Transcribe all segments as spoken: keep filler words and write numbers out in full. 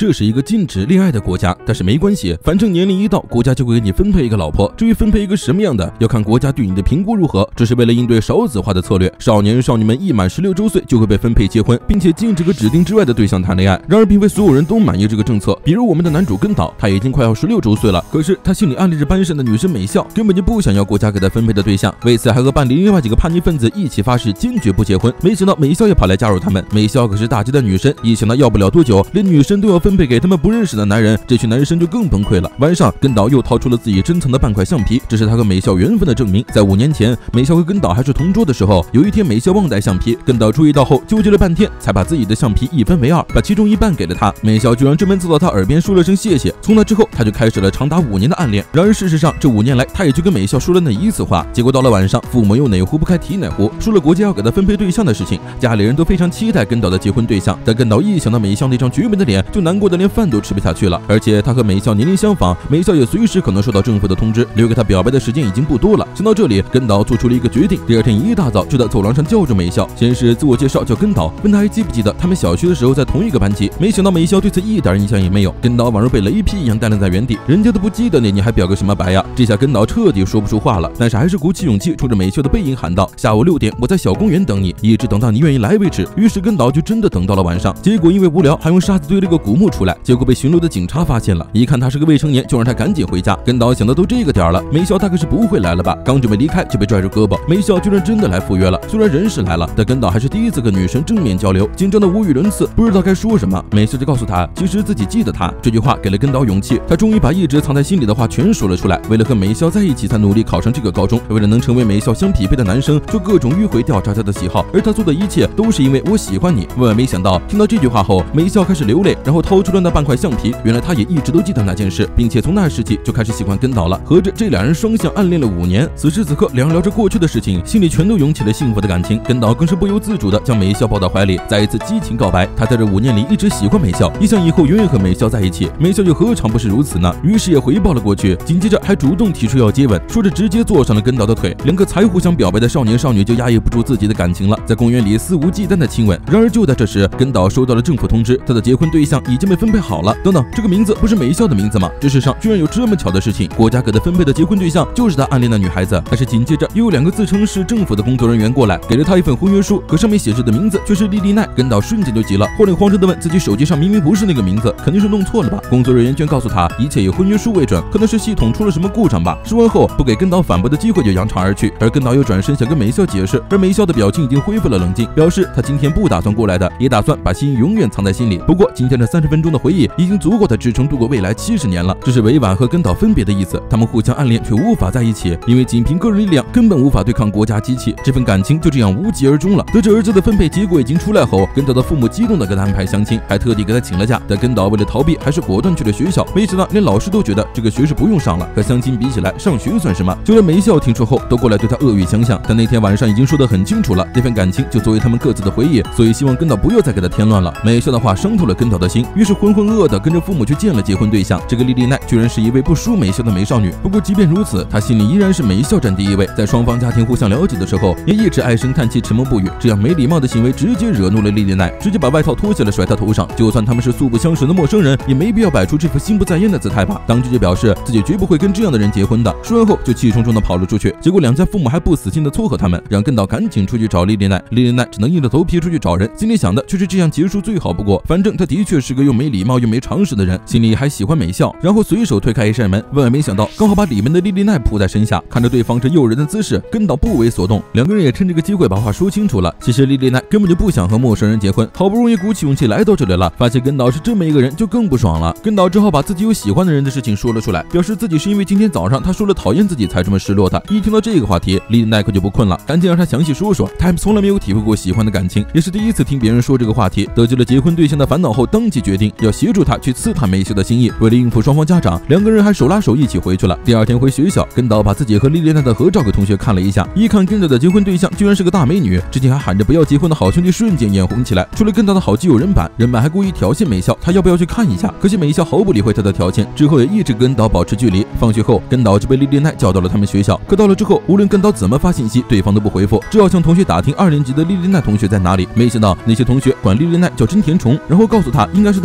这是一个禁止恋爱的国家，但是没关系，反正年龄一到，国家就会给你分配一个老婆。至于分配一个什么样的，要看国家对你的评估如何。这是为了应对少子化的策略，少年少女们一满十六周岁就会被分配结婚，并且禁止和指定之外的对象谈恋爱。然而，并非所有人都满意这个政策。比如我们的男主根岛，他已经快要十六周岁了，可是他心里暗恋着班上的女生美笑，根本就不想要国家给他分配的对象。为此，还和班里另外几个叛逆分子一起发誓坚决不结婚。没想到美笑也跑来加入他们。美笑可是大街的女神，一想到要不了多久，连女生都要分配给他们不认识的男人，这群男生就更崩溃了。晚上，根岛又掏出了自己珍藏的半块橡皮，这是他和美笑缘分的证明。在五年前，美笑和根岛还是同桌的时候，有一天美笑忘带橡皮，根岛注意到后纠结了半天，才把自己的橡皮一分为二，把其中一半给了他。美笑居然专门凑到他耳边说了声谢谢。从那之后，他就开始了长达五年的暗恋。然而事实上，这五年来，他也就跟美笑说了那一次话。结果到了晚上，父母又哪壶不开提哪壶，说了国家要给他分配对象的事情。家里人都非常期待根岛的结婚对象，但根岛一想到美笑那张绝美的脸，就难过的连饭都吃不下去了。而且他和美笑年龄相仿，美笑也随时可能收到政府的通知，留给他表白的时间已经不多了。想到这里，根岛做出了一个决定，第二天一大早就在走廊上叫住美笑，先是自我介绍叫根岛，问他还记不记得他们小学的时候在同一个班级。没想到美笑对此一点印象也没有，根岛宛如被雷劈一样呆愣在原地，人家都不记得你，你还表个什么白呀？这下根岛彻底说不出话了，但是还是鼓起勇气冲着美笑的背影喊道：下午六点我在小公园等你，一直等到你愿意来为止。于是根岛就真的等到了晚上，结果因为无聊还用沙子堆了个古墓出来，结果被巡逻的警察发现了，一看他是个未成年，就让他赶紧回家。根岛想到都这个点了，美笑他可是不会来了吧？刚准备离开就被拽住胳膊，美笑居然真的来赴约了。虽然人是来了，但根岛还是第一次跟女生正面交流，紧张的无语伦次，不知道该说什么。美笑就告诉他，其实自己记得他。这句话给了根岛勇气，他终于把一直藏在心里的话全说了出来。为了和美笑在一起，才努力考上这个高中，为了能成为美笑相匹配的男生，就各种迂回调查他的喜好，而他做的一切都是因为我喜欢你。万万没想到，听到这句话后，美笑开始流泪，然后掏出了那半块橡皮。原来他也一直都记得那件事，并且从那时起就开始喜欢根岛了。合着这两人双向暗恋了五年。此时此刻，两人聊着过去的事情，心里全都涌起了幸福的感情。根岛更是不由自主的将美笑抱到怀里，再一次激情告白。他在这五年里一直喜欢美笑，也想以后永远和美笑在一起。美笑又何尝不是如此呢？于是也回报了过去，紧接着还主动提出要接吻，说着直接坐上了根岛的腿。两个才互相表白的少年少女就压抑不住自己的感情了，在公园里肆无忌惮的亲吻。然而就在这时，根岛收到了政府通知，他的结婚对象已经被分配好了。等等，这个名字不是美笑的名字吗？这世上居然有这么巧的事情，国家给他分配的结婚对象就是他暗恋的女孩子。但是紧接着又有两个自称是政府的工作人员过来，给了他一份婚约书，可上面写着的名字却是莉莉奈。根岛瞬间就急了，慌里慌张的问自己手机上明明不是那个名字，肯定是弄错了吧？工作人员居然告诉他一切以婚约书为准，可能是系统出了什么故障吧。说完后不给根岛反驳的机会就扬长而去，而根岛又转身想跟美笑解释，而美笑的表情已经恢复了冷静，表示他今天不打算过来的，也打算把心永远藏在心里。不过今天的三十分钟的回忆已经足够他支撑度过未来七十年了。这是委婉和根岛分别的意思，他们互相暗恋却无法在一起，因为仅凭个人力量根本无法对抗国家机器。这份感情就这样无疾而终了。得知儿子的分配结果已经出来后，根岛的父母激动的给他安排相亲，还特地给他请了假。但根岛为了逃避，还是果断去了学校。没想到连老师都觉得这个学是不用上了，和相亲比起来，上学算什么？就连美笑听说后都过来对他恶语相向。但那天晚上已经说得很清楚了，这份感情就作为他们各自的回忆，所以希望根岛不要再给他添乱了。美笑的话伤透了根岛的心，于是浑浑噩噩的跟着父母去见了结婚对象。这个莉莉奈居然是一位不输美笑的美少女。不过即便如此，她心里依然是美笑占第一位。在双方家庭互相了解的时候，也一直唉声叹气，沉默不语。这样没礼貌的行为直接惹怒了莉莉奈，直接把外套脱下来甩她头上。就算他们是素不相识的陌生人，也没必要摆出这副心不在焉的姿态吧。当局就表示自己绝不会跟这样的人结婚的。说完后就气冲冲的跑了出去。结果两家父母还不死心的撮合他们，让根岛赶紧出去找莉莉奈。莉莉奈只能硬着头皮出去找人，心里想的却是这样结束最好不过。反正他的确是个又没礼貌又没常识的人，心里还喜欢美笑。然后随手推开一扇门，万万没想到刚好把里面的莉莉奈扑在身下。看着对方这诱人的姿势，根岛不为所动。两个人也趁这个机会把话说清楚了。其实莉莉奈根本就不想和陌生人结婚，好不容易鼓起勇气来到这里了，发现根岛是这么一个人，就更不爽了。根岛只好把自己有喜欢的人的事情说了出来，表示自己是因为今天早上他说了讨厌自己才这么失落的。一听到这个话题，莉莉奈可就不困了，赶紧让他详细说说。他还从来没有体会过喜欢的感情，也是第一次听别人说这个话题。得知了结婚对象的烦恼后，当即决定要协助他去刺探美秀的心意。为了应付双方家长，两个人还手拉手一起回去了。第二天回学校，根岛把自己和莉莉奈的合照给同学看了一下，一看跟着的结婚对象居然是个大美女，之前还喊着不要结婚的好兄弟瞬间眼红起来。除了根岛的好基友人板，人板还故意挑衅美笑，他要不要去看一下？可惜美笑毫不理会他的条件，之后也一直跟岛保持距离。放学后，根岛就被莉莉奈叫到了他们学校，可到了之后，无论根岛怎么发信息，对方都不回复，只好向同学打听二年级的莉莉奈同学在哪里。没想到那些同学管莉莉奈叫真甜虫，然后告诉他应该是他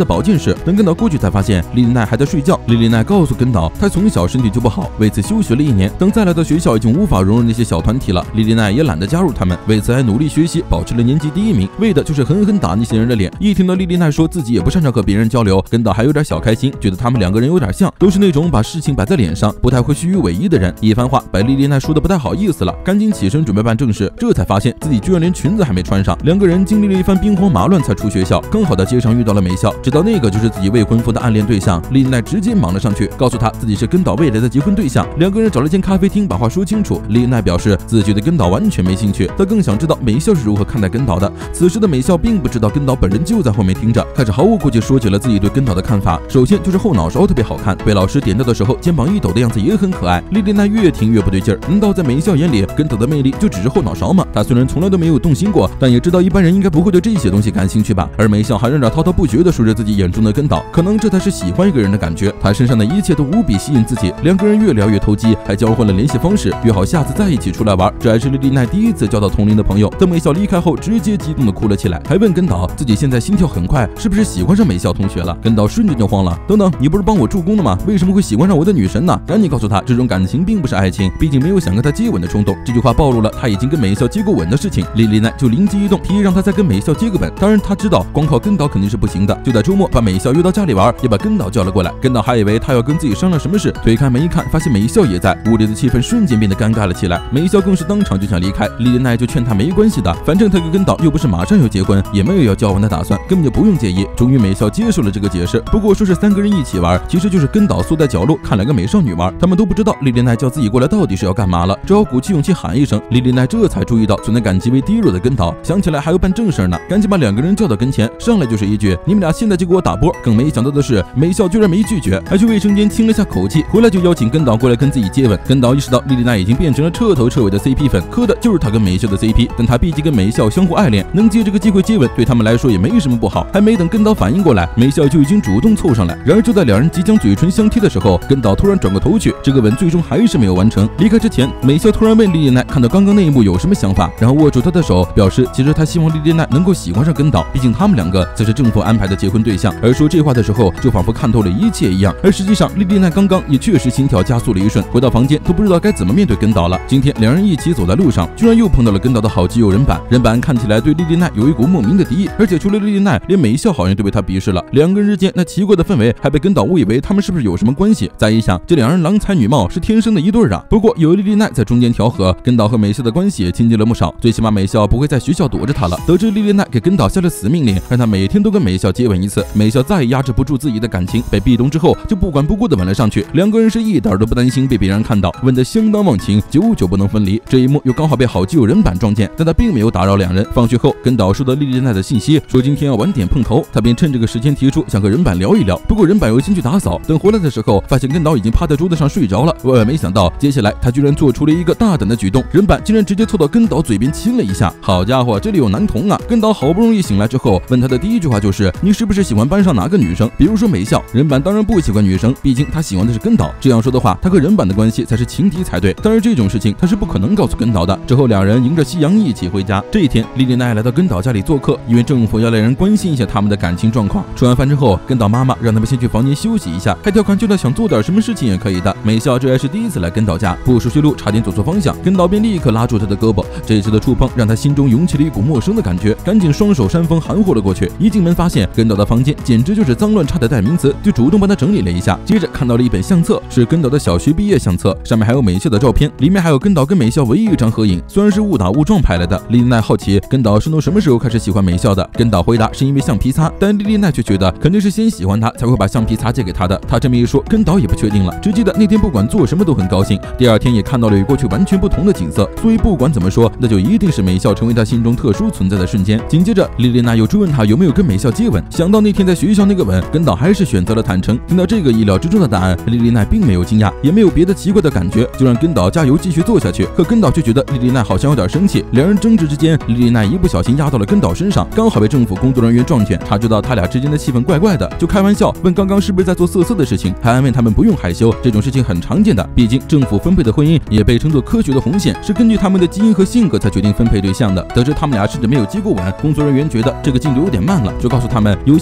保健室。等根岛过去才发现莉莉奈还在睡觉。莉莉奈告诉根岛，她从小身体就不好，为此休学了一年。等再来到学校，已经无法融入那些小团体了。莉莉奈也懒得加入他们，为此还努力学习，保持了年级第一名，为的就是狠狠打那些人的脸。一听到莉莉奈说自己也不擅长和别人交流，根岛还有点小开心，觉得他们两个人有点像，都是那种把事情摆在脸上，不太会虚与委蛇的人。一番话把莉莉奈说的不太好意思了，赶紧起身准备办正事，这才发现自己居然连裙子还没穿上。两个人经历了一番兵荒马乱才出学校，刚好在街上遇到了美咲，知道那个就是自己未婚夫的暗恋对象。莉莉奈直接忙了上去，告诉他自己是根岛未来的结婚对象。两个人找了间咖啡厅把话说清楚。莉莉奈表示自己对根岛完全没兴趣，她更想知道美咲是如何看待根岛的。此时的美咲并不知道根岛本人就在后面听着，开始毫无顾忌说起了自己对根岛的看法。首先就是后脑勺特别好看，被老师点掉的时候肩膀一抖的样子也很可爱。莉莉奈越听越不对劲儿，难道在美咲眼里根岛的魅力就只是后脑勺吗？她虽然从来都没有动心过，但也知道一般人应该不会对这些东西感兴趣吧。而美咲还让人滔滔不绝地说着自己眼中的根岛，可能这才是喜欢一个人的感觉。他身上的一切都无比吸引自己，两个人越聊越投机，还交换了联系方式，约好下次再一起出来玩。这还是莉莉奈第一次交到同龄的朋友。等美咲离开后，直接激动地哭了起来，还问根岛自己现在心跳很快，是不是喜欢上美咲同学了？根岛瞬间就慌了，等等，你不是帮我助攻的吗？为什么会喜欢上我的女神呢？赶紧告诉他，这种感情并不是爱情，毕竟没有想跟他接吻的冲动。这句话暴露了他已经跟美咲接过吻的事情。莉莉奈就灵机一动，提议让他再跟美咲接个吻。当然他知道光靠根岛肯定是不行的，就在周末把美咲约到家里玩，也把根岛叫了过来。根岛还以为他要跟自己商量什么事，推开门一看，发现美咲也在，屋里的气氛瞬间变得尴尬了起来。美咲更是当场就想离开，莉莉奈就劝他没关系的，反正他跟根岛又不是马上要结婚，也没有要交往的打算，根本就不用介意。终于美咲接受了这个解释，不过说是三个人一起玩，其实就是根岛缩在角落看两个美少女玩，他们都不知道莉莉奈叫自己过来到底是要干嘛了，只好鼓起勇气喊一声。莉莉奈这才注意到存在感极为低弱的根岛，想起来还要办正事呢，赶紧把两个人叫到跟前，上来就是一句你们俩现在就给我打波。更没想到的是美咲居然没拒绝，还去卫生间清了下口气，回来就邀请根岛过来跟自己接吻。根岛意识到莉莉奈已经变成了彻头彻尾的 C P 粉，磕的就是他跟美咲的 C P， 但他毕竟跟美咲相互爱恋，能借这个机会接吻对他们来说也没什么不好。还没等根岛反应过来，美咲就已经主动凑上来。然而就在两人即将嘴唇相贴的时候，根岛突然转过头去，这个吻最终还是没有完成。离开之前，美咲突然问莉莉奈看到刚刚那一幕有什么想法，然后握住她的手，表示其实她希望莉莉奈能够喜欢上根岛，毕竟他们两个才是政府安排的结婚对象。而说这话的时候，就仿佛看透了一切一样。而实际上，莉莉奈刚刚也确实心跳加速了一瞬，回到房间都不知道该怎么面对根岛了。今天两人一起走在路上，居然又碰到了根岛的好基友人板。人板看起来对莉莉奈有一股莫名的敌意，而且除了莉莉奈，连美咲好像都被他鄙视了。两个人之间那奇怪的氛围，还被根岛误以为他们是不是有什么关系。再一想，这两人郎才女貌，是天生的一对啊。不过有莉莉奈在中间调和，根岛和美咲的关系也亲近了不少，最起码美咲不会在学校躲着他了。得知莉莉奈给根岛下了死命令，让他每天都跟美咲接吻一次，美咲再也压制不住自己的感情，被壁咚之后就不管不顾的吻了上去。两个人是一点都不担心被别人看到，吻得相当忘情，久久不能分离。这一幕又刚好被好基友人板撞见，但他并没有打扰两人。放学后，根岛收到莉莉奈的信息，说今天要晚点碰头，他便趁这个时间提出想和人板聊一聊。不过人板又先去打扫，等回来的时候，发现根岛已经趴在桌子上睡着了。万万没想到，接下来他居然做出了一个大胆的举动，人板竟然直接凑到根岛嘴边亲了一下。好家伙，这里有男童啊！根岛好不容易醒来之后，问他的第一句话就是你是不是喜欢班上哪个女生，比如说美咲。人板当然不喜欢女生，毕竟他喜欢的是根岛。这样说的话，他和人板的关系才是情敌才对。但是这种事情他是不可能告诉根岛的。之后两人迎着夕阳一起回家。这一天，莉莉奈来到根岛家里做客，因为政府要来人关心一下他们的感情状况。吃完饭之后，根岛妈妈让他们先去房间休息一下，还调侃就算想做点什么事情也可以的。美咲这还是第一次来根岛家，不熟悉路差点走错方向，根岛便立刻拉住他的胳膊。这一次的触碰让他心中涌起了一股陌生的感觉，赶紧双手扇风含糊了过去。一进门发现根岛的房间简直就是脏乱差的代名词，就主动帮他整理了一下。接着看到了一本相册，是根岛的小学毕业相册，上面还有美咲的照片，里面还有根岛跟美咲唯一一张合影，虽然是误打误撞拍来的。莉莉奈好奇根岛是从什么时候开始喜欢美咲的，根岛回答是因为橡皮擦，但莉莉奈却觉得肯定是先喜欢他才会把橡皮擦借给他的。他这么一说，根岛也不确定了，只记得那天不管做什么都很高兴。第二天也看到了与过去完全不同的景色，所以不管怎么说，那就一定是美咲成为他心中特殊存在的瞬间。紧接着莉莉奈又追问他有没有跟美咲接吻，想到那天在学校那个吻，根岛还是选择了坦诚。听到这个意料之中的答案，莉莉奈并没有惊讶，也没有别的奇怪的感觉，就让根岛加油继续做下去。可根岛却觉得莉莉奈好像有点生气，两人争执之间，莉莉奈一不小心压到了根岛身上，刚好被政府工作人员撞见。他知道他俩之间的气氛怪怪的，就开玩笑问刚刚是不是在做色色的事情，还安慰他们不用害羞，这种事情很常见的，毕竟政府分配的婚姻也被称作科学的红线，是根据他们的基因和性格才决定分配对象的。得知他们俩甚至没有接过吻，工作人员觉得这个进度有点慢了，就告诉他们有些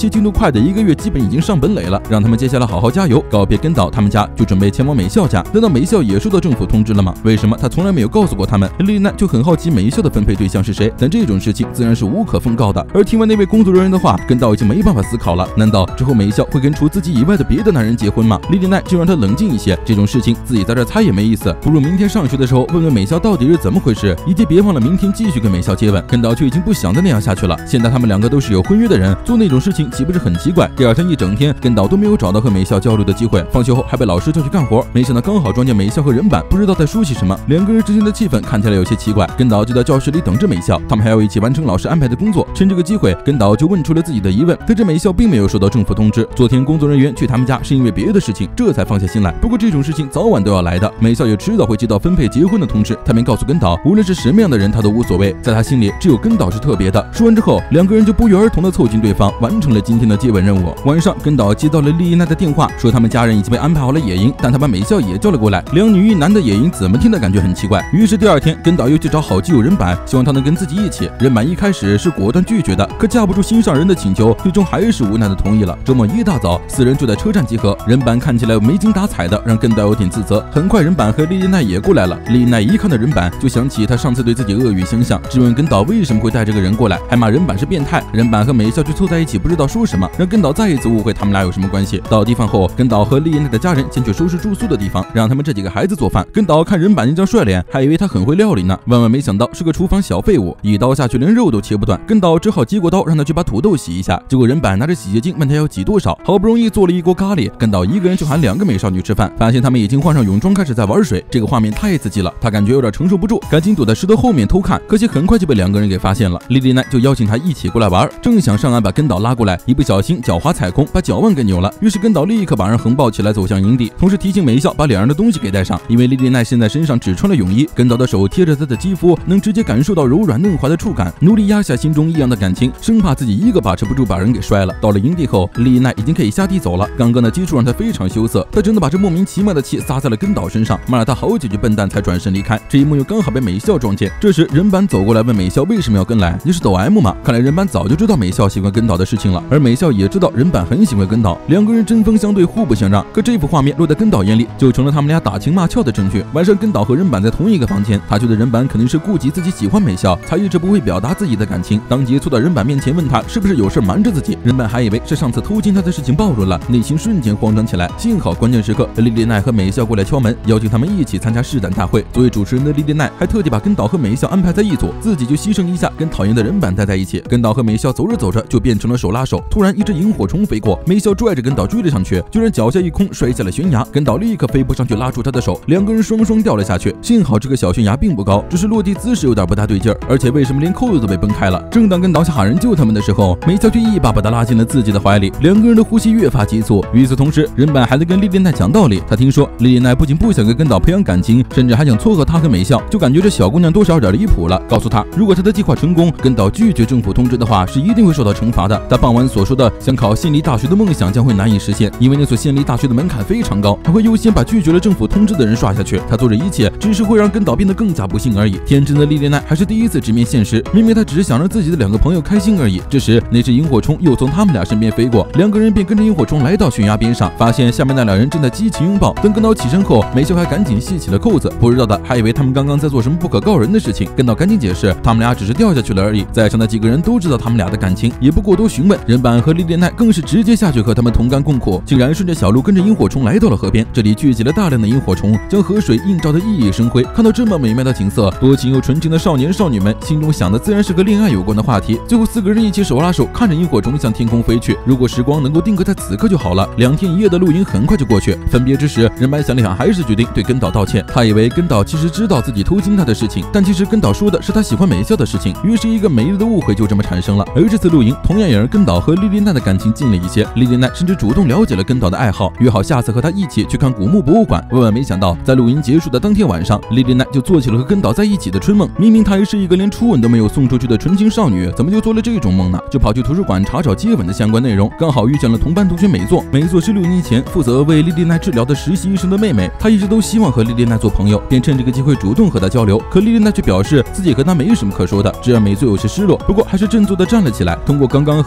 戏进度快的一个月基本已经上本垒了，让他们接下来好好加油。告别根岛他们家，就准备前往美校家。难道美校也收到政府通知了吗？为什么他从来没有告诉过他们？莉莉奈就很好奇美校的分配对象是谁，但这种事情自然是无可奉告的。而听完那位工作人员的话，根岛已经没办法思考了。难道之后美校会跟除自己以外的别的男人结婚吗？莉莉奈就让他冷静一些，这种事情自己在这猜也没意思，不如明天上学的时候问问美校到底是怎么回事，以及别忘了明天继续跟美校接吻。根岛却已经不想再那样下去了。现在他们两个都是有婚约的人，做那种事情岂不是很奇怪？第二天一整天，根岛都没有找到和美校交流的机会，放学后还被老师叫去干活。没想到刚好撞见美校和人板，不知道在说些什么，两个人之间的气氛看起来有些奇怪。根岛就在教室里等着美校，他们还要一起完成老师安排的工作。趁这个机会，根岛就问出了自己的疑问，得知美校并没有收到政府通知，昨天工作人员去他们家是因为别的事情，这才放下心来。不过这种事情早晚都要来的，美校也迟早会接到分配结婚的通知。他便告诉根岛，无论是什么样的人他都无所谓，在他心里只有根岛是特别的。说完之后，两个人就不约而同的凑近对方，完成了今天的接吻任务。晚上，根岛接到了莉莉奈的电话，说他们家人已经被安排好了野营，但他把美校也叫了过来，两女一男的野营怎么听的感觉很奇怪。于是第二天，根岛又去找好基友人板，希望他能跟自己一起。人板一开始是果断拒绝的，可架不住心上人的请求，最终还是无奈的同意了。周末一大早，四人就在车站集合。人板看起来没精打采的，让根岛有点自责。很快，人板和莉莉奈也过来了。莉莉奈一看到人板，就想起他上次对自己恶语相向，质问根岛为什么会带这个人过来，还骂人板是变态。人板和美校就凑在一起，不知道说什么，让根岛再一次误会他们俩有什么关系。到地方后，根岛和莉莉奈的家人先去收拾住宿的地方，让他们这几个孩子做饭。根岛看人板那张帅脸，还以为他很会料理呢，万万没想到是个厨房小废物，一刀下去连肉都切不断。根岛只好接过刀，让他去把土豆洗一下。结果人板拿着洗洁精问他要挤多少，好不容易做了一锅咖喱，根岛一个人就喊两个美少女吃饭，发现他们已经换上泳装开始在玩水，这个画面太刺激了，他感觉有点承受不住，赶紧躲在石头后面偷看，可惜很快就被两个人给发现了。莉莉奈就邀请他一起过来玩，正想上岸把根岛拉过来，一不小心脚滑踩空，把脚腕给扭了。于是根岛立刻把人横抱起来走向营地，同时提醒美校把两人的东西给带上，因为莉莉奈现在身上只穿了泳衣。根岛的手贴着她的肌肤，能直接感受到柔软嫩滑的触感，努力压下心中异样的感情，生怕自己一个把持不住把人给摔了。到了营地后，莉莉奈已经可以下地走了，刚刚的接触让她非常羞涩，她真的把这莫名其妙的气撒在了根岛身上，骂了他好几句笨蛋才转身离开。这一幕又刚好被美校撞见，这时人板走过来问美校为什么要跟来，你是抖 M 吗？看来人板早就知道美校喜欢根岛的事情了，而美校也知道人板很喜欢根岛，两个人针锋相对，互不相让。可这幅画面落在根岛眼里，就成了他们俩打情骂俏的证据。晚上根岛和人板在同一个房间，他觉得人板肯定是顾及自己喜欢美校，才一直不会表达自己的感情，当即凑到人板面前问他是不是有事瞒着自己。人板还以为是上次偷亲他的事情暴露了，内心瞬间慌张起来。幸好关键时刻莉莉奈和美校过来敲门，邀请他们一起参加试胆大会。作为主持人的莉莉奈还特地把根岛和美校安排在一组，自己就牺牲一下跟讨厌的人板待在一起。根岛和美校走着走着就变成了手拉手，突然一只萤火虫飞过，美校拽着根岛追了上去，居然脚下一空摔下了悬崖。根岛立刻飞扑上去拉住他的手，两个人双双掉了下去。幸好这个小悬崖并不高，只是落地姿势有点不大对劲儿，而且为什么连扣子都被崩开了？正当根岛想喊人救他们的时候，美校却一把把他拉进了自己的怀里，两个人的呼吸越发急促。与此同时，人板还在跟莉莉奈讲道理，他听说莉莉奈不仅不想跟根岛培养感情，甚至还想撮合他和美校，就感觉这小姑娘多少有点离谱了，告诉他如果他的计划成功，根岛拒绝政府通知的话是一定会受到惩罚的。他傍晚所说的想考县立大学的梦想将会难以实现，因为那所县立大学的门槛非常高，他会优先把拒绝了政府通知的人刷下去。他做这一切只是会让根岛变得更加不幸而已。天真的莉莉奈还是第一次直面现实，明明他只是想让自己的两个朋友开心而已。这时那只萤火虫又从他们俩身边飞过，两个人便跟着萤火虫来到悬崖边上，发现下面那两人正在激情拥抱。等根岛起身后，美校还赶紧系起了扣子，不知道的还以为他们刚刚在做什么不可告人的事情。根岛赶紧解释，他们俩只是掉下去了而已。在场的几个人都知道他们俩的感情，也不过多询问。人板和莉莉奈更是直接下去和他们同甘共苦，竟然顺着小路跟着萤火虫来到了河边。这里聚集了大量的萤火虫，将河水映照得熠熠生辉。看到这么美妙的景色，多情又纯情的少年少女们心中想的自然是和恋爱有关的话题。最后四个人一起手拉手，看着萤火虫向天空飞去。如果时光能够定格在此刻就好了。两天一夜的露营很快就过去，分别之时，人板想了想，还是决定对根岛道歉。他以为根岛其实知道自己偷亲他的事情，但其实根岛说的是他喜欢美校的事情，于是一个美丽的误会就这么产生了。而这次露营同样也让根岛和莉莉奈的感情近了一些，莉莉奈甚至主动了解了根岛的爱好，约好下次和他一起去看古墓博物馆。万万没想到，在露营结束的当天晚上，莉莉奈就做起了和根岛在一起的春梦。明明她还是一个连初吻都没有送出去的纯情少女，怎么就做了这种梦呢？就跑去图书馆查找接吻的相关内容，刚好遇见了同班同学美作。美作是六年前负责为莉莉奈治疗的实习医生的妹妹，她一直都希望和莉莉奈做朋友，便趁这个机会主动和她交流。可莉莉奈却表示自己和她没什么可说的，这让美作有些失落，不过还是振作地站了起来。通过刚刚和莉莉奈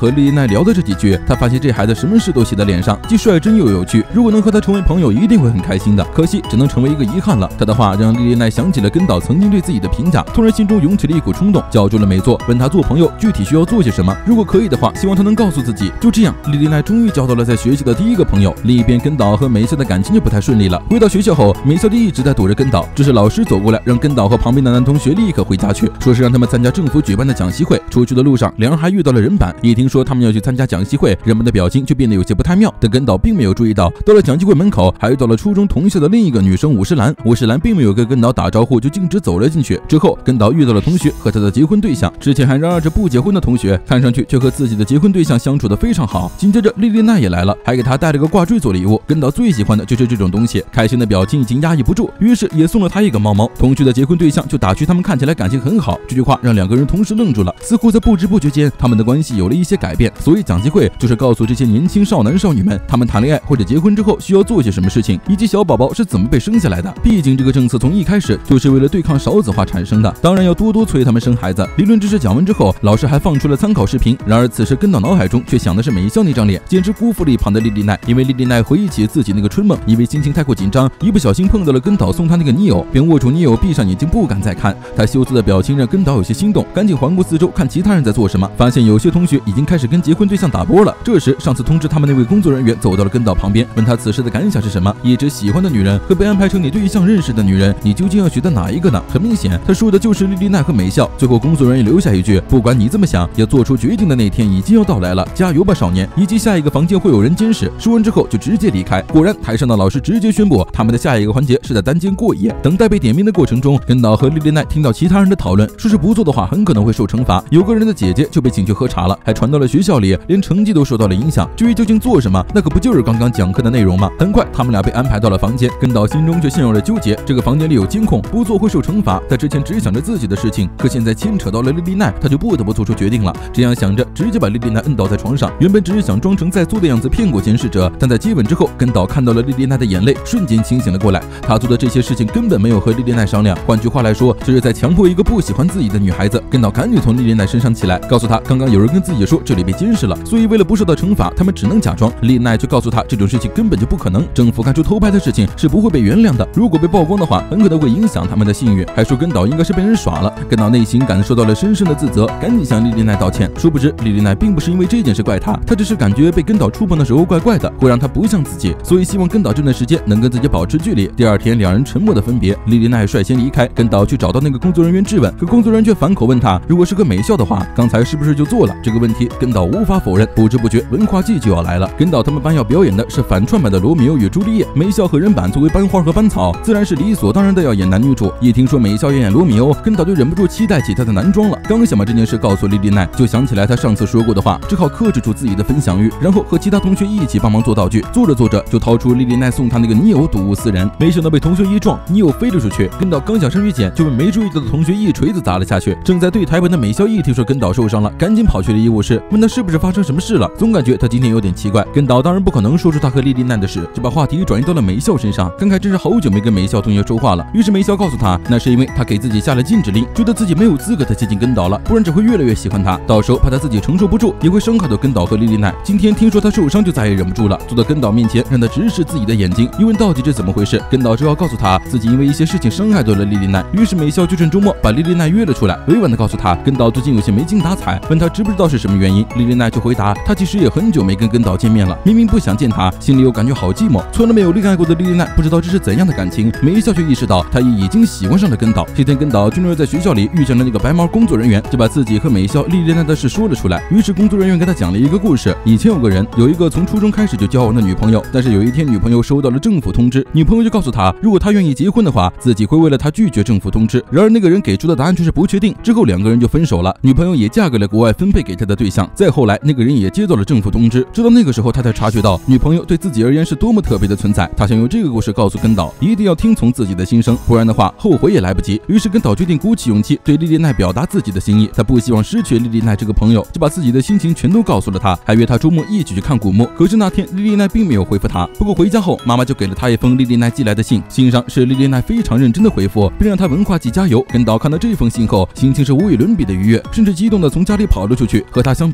聊的这几句，他发现这孩子什么事都写在脸上，既率真又有趣，如果能和他成为朋友，一定会很开心的。可惜只能成为一个遗憾了。他的话让莉莉奈想起了根岛曾经对自己的评价，突然心中涌起了一股冲动，叫住了美作，问他做朋友具体需要做些什么，如果可以的话，希望他能告诉自己。就这样，莉莉奈终于交到了在学校的第一个朋友。另一边，根岛和美咲的感情就不太顺利了。回到学校后，美咲就一直在躲着根岛，这时老师走过来，让根岛和旁边的男同学立刻回家去，说是让他们参加政府举办的讲习会。出去的路上，两人还遇到了人板，一听说他们要去参加讲习会，人们的表情就变得有些不太妙。但根岛并没有注意到，到了讲习会门口，还遇到了初中同校的另一个女生武士兰。武士兰并没有跟根岛打招呼，就径直走了进去。之后，根岛遇到了同学和他的结婚对象，之前还嚷嚷着不结婚的同学，看上去却和自己的结婚对象相处得非常好。紧接着，莉莉奈也来了，还给他带了个挂坠做礼物。根岛最喜欢的就是这种东西，开心的表情已经压抑不住，于是也送了他一个猫猫。同学的结婚对象就打趣他们看起来感情很好，这句话让两个人同时愣住了，似乎在不知不觉间，他们的关系有了一些改变。所以讲习会就是告诉这些年轻少男少女们，他们谈恋爱或者结婚之后需要做些什么事情，以及小宝宝是怎么被生下来的。毕竟这个政策从一开始就是为了对抗少子化产生的，当然要多多催他们生孩子。理论知识讲完之后，老师还放出了参考视频。然而此时根岛脑海中却想的是美咲那张脸，简直辜负了一旁的莉莉奈。因为莉莉奈回忆起自己那个春梦，因为心情太过紧张，一不小心碰到了根岛送她那个泥偶，便握住泥偶，闭上眼睛不敢再看。她羞涩的表情让根岛有些心动，赶紧环顾四周看其他人在做什么，发现有些同学已经开始跟结婚对象打波了。这时上次通知他们那位工作人员走到了根岛旁边，问他此时的感想是什么。一直喜欢的女人和被安排成你对象认识的女人，你究竟要选择哪一个呢？很明显他说的就是莉莉奈和美咲。最后工作人员留下一句，不管你怎么想，要做出决定的那天已经要到来了，加油吧少年，以及下一个房间会有人监视。说完之后就直接离开。果然台上的老师直接宣布他们的下一个环节是在单间过夜。等待被点名的过程中，根岛和莉莉奈听到其他人的讨论，说是不做的话很可能会受惩罚，有个人的姐姐就被请去喝茶了，还传到了学校里，连成绩都受到了影响。至于究竟做什么，那可不就是刚刚讲课的内容吗？很快他们俩被安排到了房间，根岛心中却陷入了纠结，这个房间里有监控，不做会受惩罚。他之前只想着自己的事情，可现在牵扯到了莉莉奈，他就不得不做出决定了。这样想着，直接把莉莉奈摁倒在床上，原本只是想装成在做的样子骗过监视者，但在接吻之后，根岛看到了莉莉奈的眼泪，瞬间清醒了过来。他做的这些事情根本没有和莉莉奈商量，换句话来说，这是在强迫一个不喜欢自己的女孩子。根岛赶紧从莉莉奈身上起来，告诉她刚刚有人跟自己说这里被监视了，所以为了不受到惩罚，他们只能假装。莉莉奈就告诉他这种事情根本就不可能，政府看出偷拍的事情是不会被原谅的，如果被曝光的话，很可能会影响他们的信誉。还说根岛应该是被人耍了。根岛内心感受到了深深的自责，赶紧向莉莉奈道歉。殊不知莉莉奈并不是因为这件事怪他，他只是感觉被根岛触碰的时候怪怪的，会让他不像自己，所以希望根岛这段时间能跟自己保持距离。第二天两人沉默的分别，莉莉奈率先离开，根岛去找到那个工作人员质问，可工作人员却反口问他，如果是个美咲的话，刚才是不是就做了？这个问题根岛无法否认。不知不觉文化季就要来了，根岛他们班要表演的是反串版的罗密欧与朱丽叶，美咲和人版作为班花和班草，自然是理所当然的要演男女主。一听说美咲要演罗密欧，根岛就忍不住期待起她的男装了。刚想把这件事告诉莉莉奈，就想起来他上次说过的话，只好克制住自己的分享欲，然后和其他同学一起帮忙做道具。做着做着就掏出莉莉奈送他那个泥偶睹物思人，没想到被同学一撞，泥偶飞了出去。根岛刚想上去捡，就被没注意到的同学一锤子砸了下去。正在对台本的美咲一听说根岛受伤了，赶紧跑去了医务室，问他是不是发生什么事了，总感觉他今天有点奇怪。根岛当然不可能说出他和莉莉奈的事，就把话题转移到了美咲身上。感慨真是好久没跟美咲同学说话了，于是美咲告诉他，那是因为他给自己下了禁止令，觉得自己没有资格再接近根岛了，不然只会越来越喜欢他，到时候怕他自己承受不住，也会伤害到根岛和莉莉奈。今天听说他受伤，就再也忍不住了，坐到根岛面前，让他直视自己的眼睛，一问到底是怎么回事。根岛只好告诉他自己因为一些事情伤害到了莉莉奈，于是美咲就趁周末把莉莉奈约了出来，委婉的告诉他根岛最近有些没精打采，问他知不知道是什么原因。莉莉奈就回答他其实也很久没跟根岛见面了，明明不想见他，心里又感觉好寂寞。从来没有恋爱过的莉莉奈不知道这是怎样的感情，美咲却意识到他也已经喜欢上了根岛。这天根岛居然在学校里遇见了那个白毛工作人员，就把自己和美咲、莉莉奈的事说了出来。于是工作人员给他讲了一个故事，以前有个人有一个从初中开始就交往的女朋友，但是有一天女朋友收到了政府通知，女朋友就告诉他，如果他愿意结婚的话，自己会为了他拒绝政府通知。然而那个人给出的答案却是不确定，之后两个人就分手了，女朋友也嫁给了国外分配给他的对象。再后来那个人也接到了政府通知，直到那个时候他才察觉到女朋友对自己而言是多么特别的存在。他想用这个故事告诉根岛，一定要听从自己的心声，不然的话后悔也来不及。于是根岛决定鼓起勇气对莉莉奈表达自己的心意，他不希望失去莉莉奈这个朋友，就把自己的心情全都告诉了她，还约她周末一起去看古墓。可是那天莉莉奈并没有回复他，不过回家后妈妈就给了他一封莉莉奈寄来的信，信上是莉莉奈非常认真的回复，并让他文化季加油。根岛看到这封信后，心情是无与伦比的愉悦，甚至激动的从家里跑了出去。和他相比，美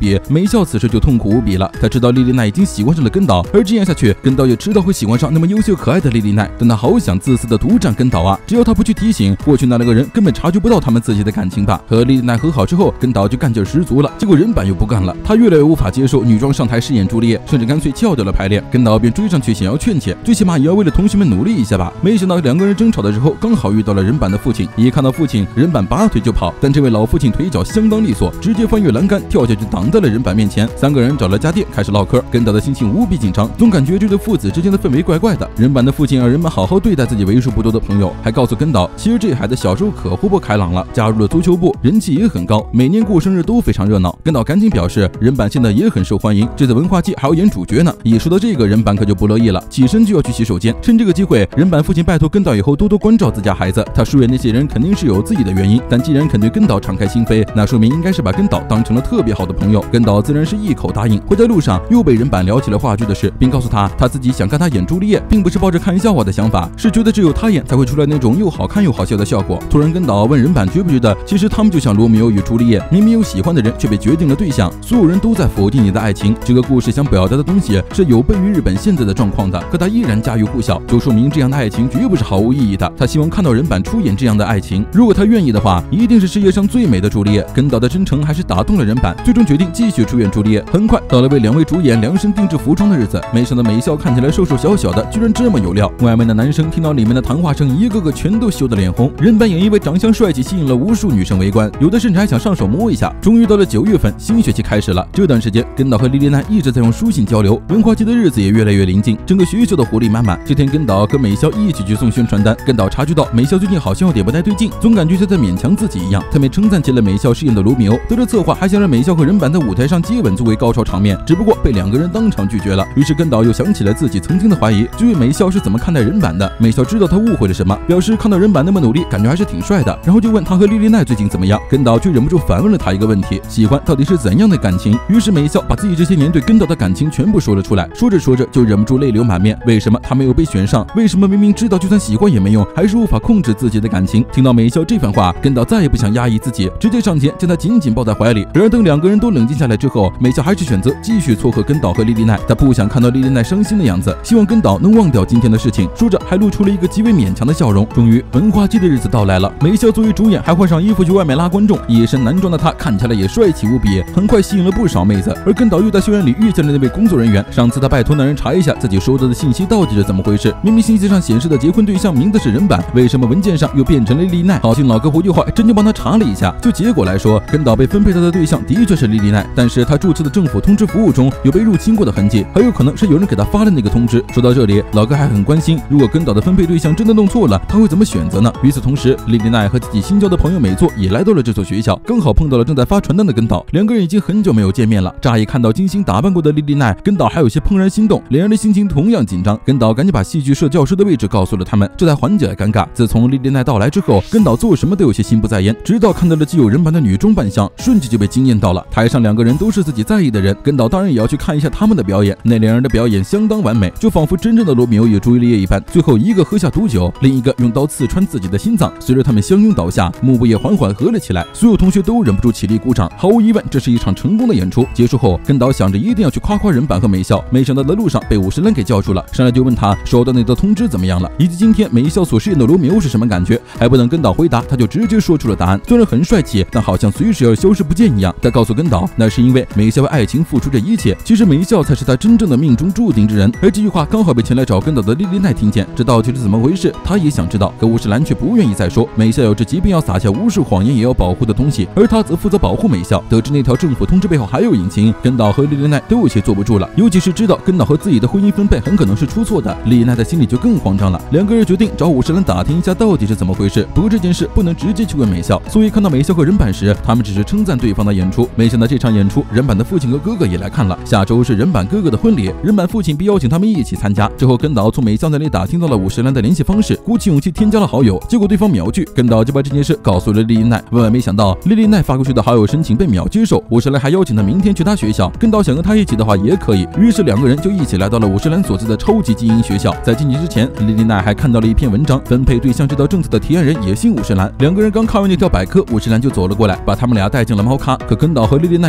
梅校此时就痛苦无比了，他知道莉莉奈已经喜欢上了根岛，而这样下去，根岛也迟早会喜欢上那么优秀可爱的莉莉奈，但他好想自私的独占根岛啊！只要他不去提醒，过去那两个人根本察觉不到他们自己的感情吧。和莉莉奈和好之后，根岛就干劲十足了，结果人版又不干了，他越来越无法接受女装上台饰演朱丽叶，甚至干脆翘掉了排练。根岛便追上去想要劝解，最起码也要为了同学们努力一下吧。没想到两个人争吵的时候，刚好遇到了人版的父亲，一看到父亲，人版拔腿就跑，但这位老父亲腿脚相当利索，直接翻越栏杆跳下去挡在了人版面前。三个人找了家店开始唠嗑，根岛的心情无比紧张，总感觉这对父子之间的氛围怪怪的。人版的父亲让人们好好对待自己为数不多的朋友，还告诉根岛，其实这孩子小时候可活泼开朗了，加入了足球部，人气也很高，每年过生日都非常热闹。根岛赶紧表示，人版现在也很受欢迎，这次文化季还要演主角呢。一说到这个，人版可就不乐意了，起身就要去洗手间。趁这个机会，人版父亲拜托根岛以后多多关照自家孩子，他疏远那些人肯定是有自己的原因，但既然肯对根岛敞开心扉，那说明应该是把根岛当成了特别好的朋友。根岛自然是一口答应。回家路上又被人版聊起了话剧的事，并告诉他他自己想看他演朱丽叶，并不是抱着看笑话的想法，是觉得只有他演才会出来那种又好看又好笑的效果。突然根岛问人版觉不觉得，其实他们就像罗密欧与朱丽叶，明明有喜欢的人，却被决定了对象，所有人都在否定你的爱情。这个故事想表达的东西是有悖于日本现在的状况的，可他依然家喻户晓，就说明这样的爱情绝不是毫无意义的。他希望看到人版出演这样的爱情，如果他愿意的话，一定是世界上最美的朱丽叶。根岛的真诚还是打动了人版，最终决定继续出演朱丽叶。很快到了为两位主演量身定制服装的日子，没想到美校看起来瘦瘦小小的，居然这么有料。外面的男生听到里面的谈话声，一个个全都羞得脸红。人版也因为长相帅气吸引了无数女生围观，有的甚至还想上手摸一下。终于到了九月份，新学期开始了。这段时间，根岛和莉莉奈一直在用书信交流，文化节的日子也越来越临近，整个学校的活力满满。这天，根岛和美校一起去送宣传单，根岛察觉到美校最近好像有点不太对劲，总感觉像在勉强自己一样。他们称赞起了美校饰演的罗密欧，得知策划还想让美校和人版在舞台上接吻作为高潮场面，只不过被两个人当场拒绝了。于是根岛又想起了自己曾经的怀疑，就问美校是怎么看待人版的。美校知道他误会了什么，表示看到人版那么努力，感觉还是挺帅的，然后就问他和莉莉奈最近怎么样。根岛却忍不住反问了他一个问题：喜欢到底是怎样的感情？于是美校把自己这些年对根岛的感情全部说了出来，说着说着就忍不住泪流满面。为什么他没有被选上？为什么明明知道就算喜欢也没用，还是无法控制自己的感情？听到美校这番话，根岛再也不想压抑自己，直接上前将他紧紧抱在怀里。然而等两个人都冷静下来之后，美校还是选择继续撮合根岛和莉莉奈。他不想看到莉莉奈伤心的样子，希望根岛能忘掉今天的事情。说着还露出了一个极为勉强的笑容。终于文化季的日子到来了，美校作为主演还换上衣服去外面拉观众，一身男装的他看起来也帅气无比，很快吸引了不少妹子。而根岛又在校园里遇见了那位工作人员，上次他拜托那人查一下自己收到的信息到底是怎么回事，明明信息上显示的结婚对象名字是人版，为什么文件上又变成了莉莉奈？好心老客户又好真就帮他查了一下，就结果来说，根岛被分配到的对象的确是莉莉奈，但是他注册的政府通知服务中有被入侵过的痕迹，很有可能是有人给他发了那个通知。说到这里，老哥还很关心，如果根岛的分配对象真的弄错了，他会怎么选择呢？与此同时，莉莉奈和自己新交的朋友美作也来到了这所学校，刚好碰到了正在发传单的根岛，两个人已经很久没有见面了。乍一看到精心打扮过的莉莉奈，根岛还有些怦然心动，两人的心情同样紧张。根岛赶紧把戏剧社教师的位置告诉了他们，这才缓解了尴尬。自从莉莉奈到来之后，根岛做什么都有些心不在焉，直到看到了既有人版的女装扮相，瞬间就被惊艳到了。台上两个人都是自己在意的人，根岛当然也要去看一下他们的表演。那两人的表演相当完美，就仿佛真正的罗密欧与朱丽叶一般。最后一个喝下毒酒，另一个用刀刺穿自己的心脏。随着他们相拥倒下，幕布也缓缓合了起来，所有同学都忍不住起立鼓掌。毫无疑问，这是一场成功的演出。结束后，根岛想着一定要去夸夸人版和美校，没想到在路上被五十岚给叫住了，上来就问他收到那则通知怎么样了，以及今天美校所饰演的罗密欧是什么感觉。还不等根岛回答，他就直接说出了答案。虽然很帅气，但好像随时要消失不见一样。他告诉根岛，那是因为美校为爱情付出这一切，其实美校才是他真正的命中注定之人。而这句话刚好被前来找根岛的莉莉奈听见，这到底是怎么回事？他也想知道，可五十岚却不愿意再说。美校有着即便要撒下无数谎言也要保护的东西，而他则负责保护美校。得知那条政府通知背后还有隐情，根岛和莉莉奈都有些坐不住了，尤其是知道根岛和自己的婚姻分配很可能是出错的，莉莉奈的心里就更慌张了。两个人决定找五十岚打听一下到底是怎么回事。不过这件事不能直接去问美校，所以看到美校和人版时，他们只是称赞对方的演出。没想到这场演出，人版的父亲和哥哥也来看了。下周是人版哥哥的婚礼，人版父亲便邀请他们一起参加。之后根岛从美校那里打听到了五十岚的联系方式，鼓起勇气添加了好友，结果对方秒拒。根岛就把这件事告诉了莉莉奈，万万没想到莉莉奈发过去的好友申请被秒接受，五十岚还邀请他明天去他学校。根岛想跟他一起的话也可以，于是两个人就一起来到了五十岚所在的超级精英学校。在进去之前，莉莉奈还看到了一篇文章，分配对象这道政策的提案人也姓五十岚。两个人刚看完那条百科，五十岚就走了过来，把他们俩带进了猫咖。可根岛和莉莉奈一问到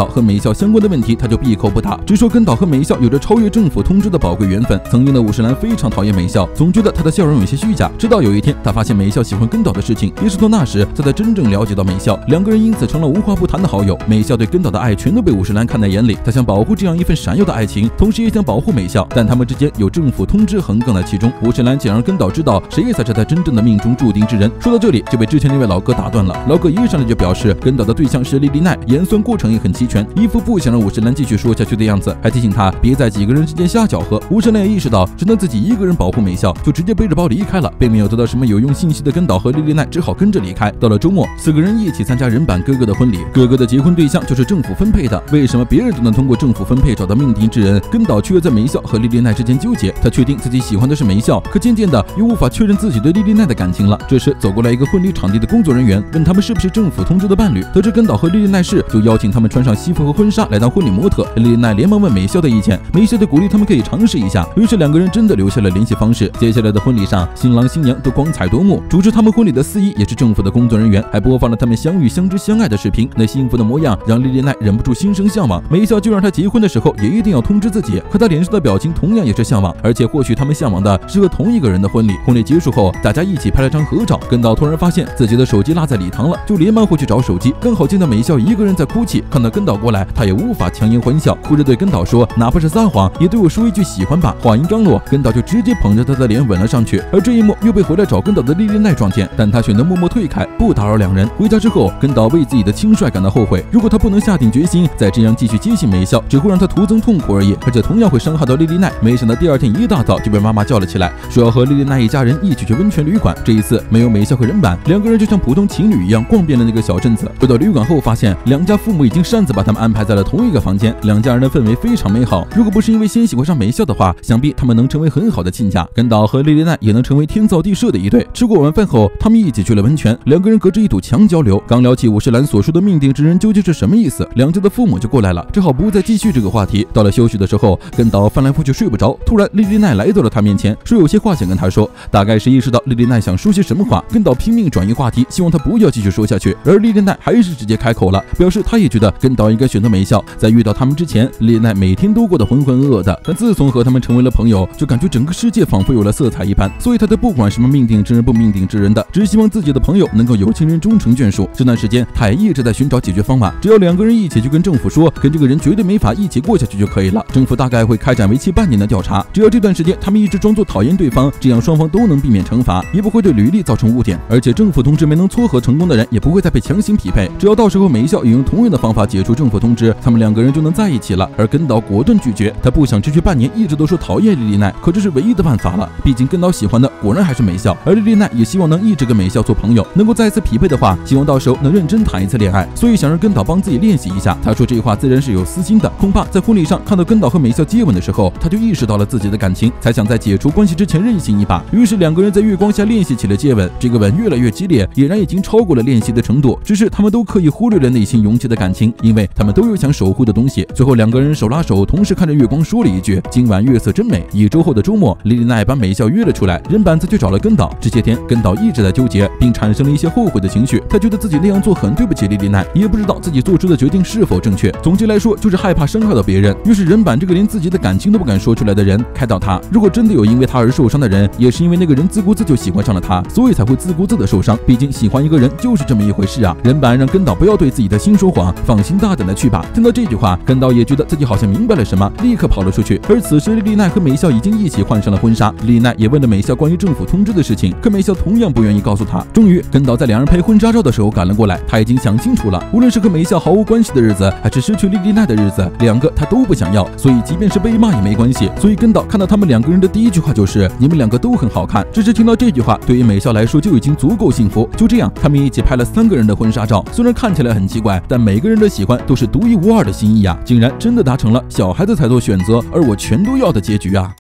岛和美孝相关的问题，他就闭口不答，只说根岛和美孝有着超越政府通知的宝贵缘分。曾经的五十岚非常讨厌美孝，总觉得他的笑容有些虚假。直到有一天，他发现美孝喜欢根岛的事情，也是从那时他才真正了解到美孝，两个人因此成了无话不谈的好友。美孝对根岛的爱全都被五十岚看在眼里，他想保护这样一份闪耀的爱情，同时也想保护美孝，但他们之间有政府通知横亘在其中。五十岚想让根岛知道谁才是他真正的命中注定之人。说到这里，就被之前那位老哥打断了。老哥一上来就表示根岛的对象是莉莉奈，演算过程也很齐全，一副不想让五十岚继续说下去的样子，还提醒他别在几个人之间瞎搅和。五十岚也意识到只能自己一个人保护美孝，就直接背着包离开了。并没有得到什么有用信息的根岛和莉莉奈只好跟着离开。到了周末，四个人一起参加人版哥哥的婚礼，哥哥的结婚对象就是政府分配的。为什么别人都能通过政府分配找到命定之人，根岛却在美孝和莉莉奈之间纠结？他确定自己喜欢的是美孝，可渐渐的又无法确认自己对莉莉奈的感情了。这时走过来一个婚礼场地的工作人员，问他们是不是政府通知的伴侣。得知根岛和莉莉奈是，就邀请他们穿上西服和婚纱来当婚礼模特。莉莉奈连忙问美孝的意见，美孝的鼓励他们可以尝试一下。于是两个人真的留下了联系方式。接下来的婚礼上，新郎新娘都光彩夺目，主持他们婚礼的司仪也是政府的工作人员，还播放了他们相遇相知相爱的视频。那幸福的模样让莉莉奈忍不住心生向往。美孝就让他结婚的时候也一定要通知自己，可他脸上的表情同样也是向往，而且或许他们向往的是和同一个人的婚礼。婚礼结束后，大家一起拍了张合照。根岛突然发现自己的手机落在礼堂了，就连忙回去找手机，刚好见到美孝一个人在哭泣。看到根岛过来，他也无法强颜欢笑，哭着对根岛说，哪怕是撒谎也对我说一句喜欢吧。话音刚落，根岛就直接捧着他的脸吻了上去。而这一幕又被回来找根岛的莉莉奈撞见，但他选择默默退开，不打扰两人。回家之后，根岛为自己的轻率感到后悔，如果他不能下定决心再这样继续接近美孝，只会让他徒增痛苦而已，而且同样会伤害到莉莉奈。没想到第二天一大早就被妈妈叫了起来，说要和莉莉奈一家人一起去温泉旅馆。这一次没有美孝和人板，两个人就像普通情侣一样逛遍了那个小镇子。回到旅馆后，发现两家父母已经擅自把他们安排在了同一个房间，两家人的氛围非常美好。如果不是因为先喜欢上美孝的话，想必他们能成为很好的亲家，根岛和莉莉奈也能成为天造地设的一对。吃过晚饭后，他们一起去了温泉，两个人隔着一堵墙交流。刚聊起五十岚所说的命定之人究竟是什么意思，两家的父母就过来了，只好不再继续这个话题。到了休息的时候，根岛翻来覆去睡不着，突然莉莉奈来到了他面前，说有些话想跟他说。大概是意识到莉莉奈想说些什么话，根岛拼命转移话题，希望他不要继续说下去。而莉莉奈还是直接开口了，表示他也觉得根岛应该选择美孝。在遇到他们之前，莉莉奈每天都过得浑浑噩噩的，但自从和他们成为了朋友，就感觉整个世界仿佛有了色彩一般。所以他才不管什么命定之人不命定之人的，只希望自己的朋友能够有情人终成眷属。这段时间他也一直在寻找解决方法，只要两个人一起去跟政府说，跟这个人绝对没法一起过下去就可以了。政府大概会开展为期半年的调查，只要这段时间他们一直装作讨厌对方，这样双方都能避免惩罚，也不会对履历造成污点。而且政府通知没能撮合成功的人也不会再被强行匹配，只要到时候美孝也用同样的方法解除政府通知，他们两个人就能在一起了。而根岛果断拒绝，他不想持续半年一直都说讨厌莉莉奈，可这是唯一的办法了。毕竟根岛喜欢的果然还是美孝，而莉莉奈也希望能一直跟美孝做朋友，能够再次匹配的话，希望到时候能认真谈一次恋爱，所以想让根岛帮自己练习一下。他说这话自然是有私心的，恐怕在婚礼上看到根岛和美孝接吻的时候，他就意识到了自己的感情，才想在解除关系之前任性一把。于是两个人在月光下练习起了接吻，这个吻越来越激烈，俨然已经超过了练习的程度，只是他们都刻意忽略了内心涌起的感情，因为他们都有想守护的东西。最后两个人手拉手，同时看着月光说了一句，今晚月色真美。一周后的周末，莉莉奈把美孝约了出来，人板则去找了根岛。这些天根岛一直在纠结，并产生了一些后悔的情绪，他觉得自己那样做很对不起莉莉奈，也不知道自己做出的决定是否正确。总结来说，就是害怕伤害到别人。于是人板这个连自己的感情都不敢说出来的人开导他，如果真的有因为他而受伤的人，也是因为那个人自顾自就喜欢上了他，所以才会自顾自的受伤。毕竟喜欢一个人就是这么一回事啊。人板让根岛不要对自己的心说谎，放心大胆的去吧。听到这句话，根岛也觉得自己好像明白了什么，立刻跑了出去。而此时莉莉奈和美孝已经一起换上了婚纱，莉莉奈也问了美孝关于政府通知的事情，可美孝同样不愿意告诉他。终于根岛在两人拍婚纱照的时候赶了过来，他已经想清楚了，无论是和美孝毫无关系的日子，还是失去莉莉奈的日子，两个他都不想要，所以即便是被骂也没关系。所以根岛看到他们两个人的第一句话就是你们两个都很好看。只是听到这句话，对于美孝来说就已经足够幸福。就这样他们一起拍了三个人的婚纱照，虽然看起来很奇怪，但每个人的喜欢都是独一无二的心意啊，竟然真的达成了小孩子才做选择而我全都要的结局啊。